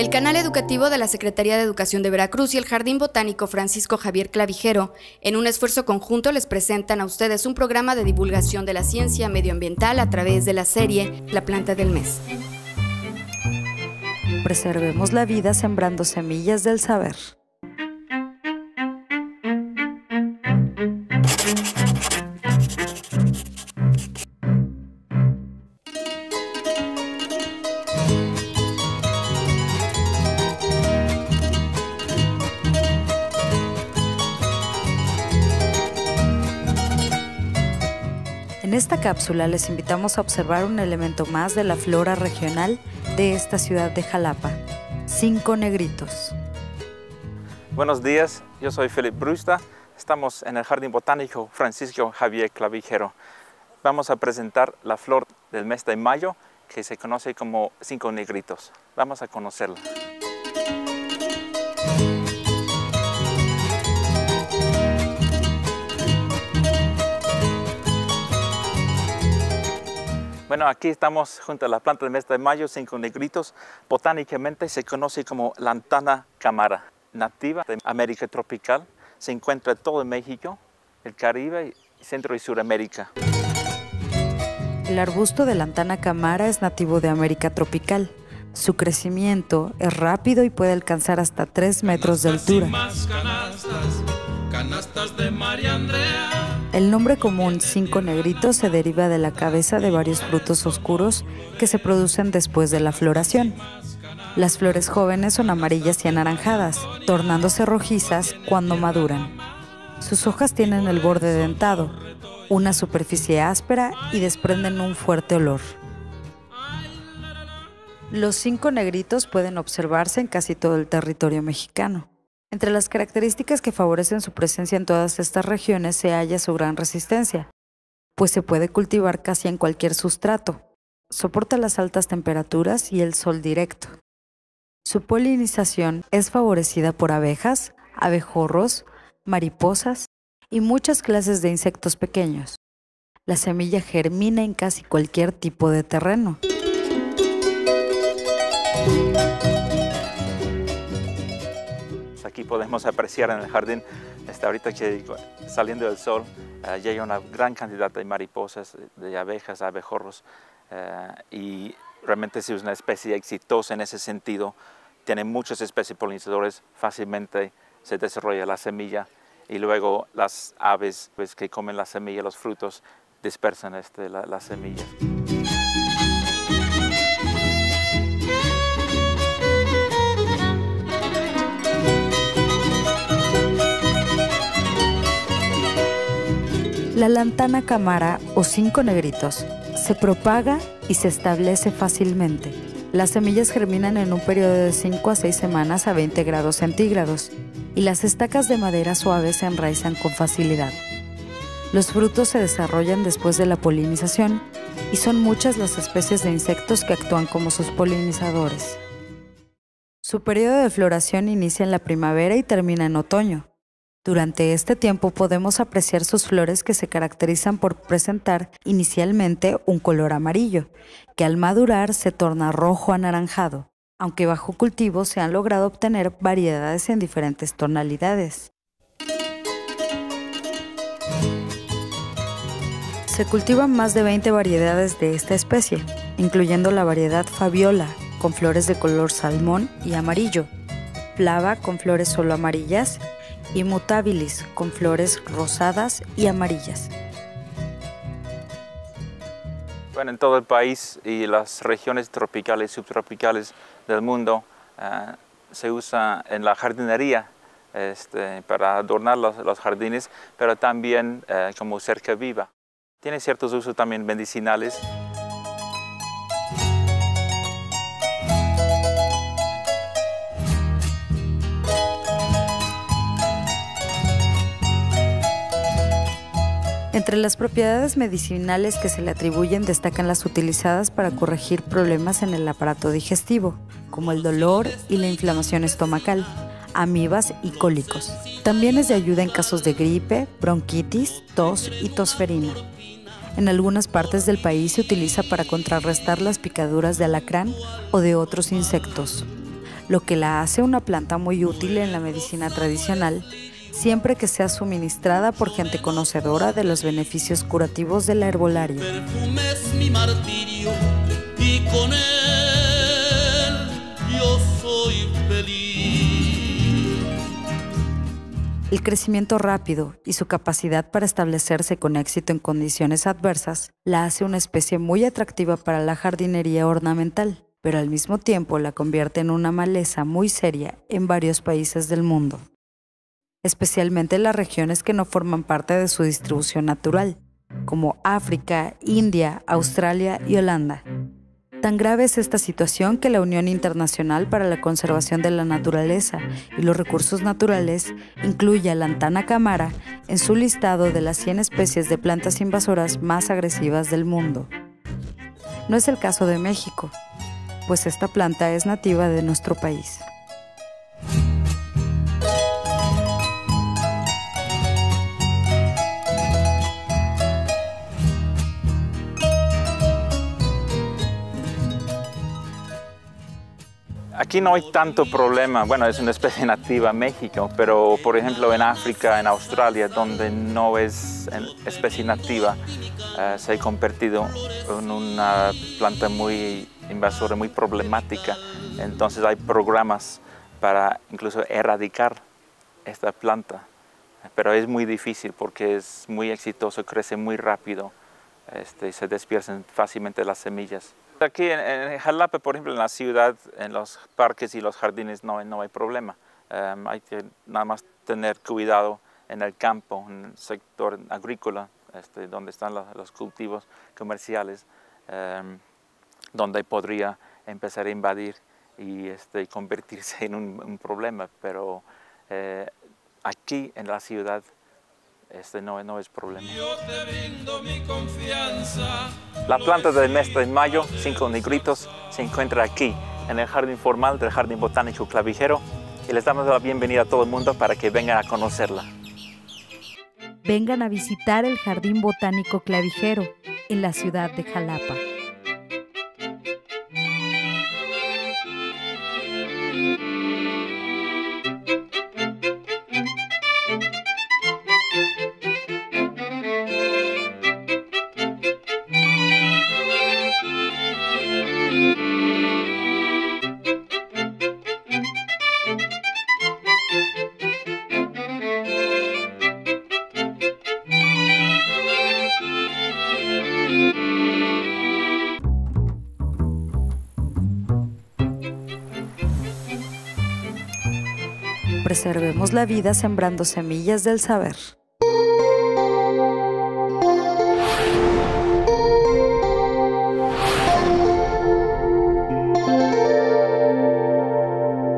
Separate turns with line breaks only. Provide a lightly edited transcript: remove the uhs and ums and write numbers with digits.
El canal educativo de la Secretaría de Educación de Veracruz y el Jardín Botánico Francisco Javier Clavijero, en un esfuerzo conjunto, les presentan a ustedes un programa de divulgación de la ciencia medioambiental a través de la serie La Planta del Mes.
Preservemos la vida sembrando semillas del saber. En esta cápsula les invitamos a observar un elemento más de la flora regional de esta ciudad de Jalapa, 5 negritos.
Buenos días, yo soy Felipe Brusta, estamos en el Jardín Botánico Francisco Javier Clavijero. Vamos a presentar la flor del mes de mayo que se conoce como 5 negritos. Vamos a conocerla. Bueno, aquí estamos junto a la planta del mes de mayo, 5 negritos. Botánicamente se conoce como Lantana camara, nativa de América tropical. Se encuentra en todo México, el Caribe, Centro y Suramérica.
El arbusto de Lantana camara es nativo de América tropical. Su crecimiento es rápido y puede alcanzar hasta 3 metros de altura. Canastas de María Andrea. El nombre común 5 negritos se deriva de la cabeza de varios frutos oscuros que se producen después de la floración. Las flores jóvenes son amarillas y anaranjadas, tornándose rojizas cuando maduran. Sus hojas tienen el borde dentado, una superficie áspera y desprenden un fuerte olor. Los 5 negritos pueden observarse en casi todo el territorio mexicano. Entre las características que favorecen su presencia en todas estas regiones se halla su gran resistencia, pues se puede cultivar casi en cualquier sustrato. Soporta las altas temperaturas y el sol directo. Su polinización es favorecida por abejas, abejorros, mariposas y muchas clases de insectos pequeños. La semilla germina en casi cualquier tipo de terreno.
Aquí podemos apreciar en el jardín, ahorita que saliendo del sol, ya hay una gran cantidad de mariposas, de abejas, abejorros, y realmente es una especie exitosa en ese sentido. Tiene muchas especies polinizadores, fácilmente se desarrolla la semilla y luego las aves pues, que comen la semilla, los frutos, dispersan las semillas.
La Lantana camara o 5 negritos se propaga y se establece fácilmente. Las semillas germinan en un periodo de 5 a 6 semanas a 20 grados centígrados y las estacas de madera suave se enraizan con facilidad. Los frutos se desarrollan después de la polinización y son muchas las especies de insectos que actúan como sus polinizadores. Su periodo de floración inicia en la primavera y termina en otoño. Durante este tiempo podemos apreciar sus flores que se caracterizan por presentar inicialmente un color amarillo, que al madurar se torna rojo anaranjado, aunque bajo cultivo se han logrado obtener variedades en diferentes tonalidades. Se cultivan más de 20 variedades de esta especie, incluyendo la variedad Fabiola, con flores de color salmón y amarillo, Flava con flores solo amarillas, y Mutabilis, con flores rosadas y amarillas.
Bueno, en todo el país y las regiones tropicales y subtropicales del mundo se usa en la jardinería para adornar los jardines, pero también como cerca viva. Tiene ciertos usos también medicinales.
Entre las propiedades medicinales que se le atribuyen destacan las utilizadas para corregir problemas en el aparato digestivo, como el dolor y la inflamación estomacal, amibas y cólicos. También es de ayuda en casos de gripe, bronquitis, tos y tosferina. En algunas partes del país se utiliza para contrarrestar las picaduras de alacrán o de otros insectos. lo que la hace una planta muy útil en la medicina tradicional, siempre que sea suministrada por gente conocedora de los beneficios curativos de la herbolaria.
Perfume es mi martirio y con él yo soy feliz.
El crecimiento rápido y su capacidad para establecerse con éxito en condiciones adversas la hace una especie muy atractiva para la jardinería ornamental, pero al mismo tiempo la convierte en una maleza muy seria en varios países del mundo, especialmente en las regiones que no forman parte de su distribución natural, como África, India, Australia y Holanda. Tan grave es esta situación que la Unión Internacional para la Conservación de la Naturaleza y los Recursos Naturales incluye a Lantana camara en su listado de las 100 especies de plantas invasoras más agresivas del mundo. No es el caso de México, pues esta planta es nativa de nuestro país.
Aquí no hay tanto problema, bueno, es una especie nativa en México, pero por ejemplo en África, en Australia, donde no es especie nativa, se ha convertido en una planta muy invasora, muy problemática. Entonces hay programas para incluso erradicar esta planta, pero es muy difícil porque es muy exitoso, crece muy rápido, se despiercen fácilmente las semillas. Aquí en Jalapa, por ejemplo, en la ciudad, en los parques y los jardines no hay problema. Hay que nada más tener cuidado en el campo, en el sector agrícola, donde están los cultivos comerciales, donde podría empezar a invadir y convertirse en un problema. Pero aquí en la ciudad no es problema.
Yo te brindo mi confianza.
La planta del mes de mayo, 5 negritos, se encuentra aquí, en el jardín formal del Jardín Botánico Clavijero, y les damos la bienvenida a todo el mundo para que vengan a conocerla.
Vengan a visitar el Jardín Botánico Clavijero en la ciudad de Jalapa. Preservemos la vida sembrando semillas del saber.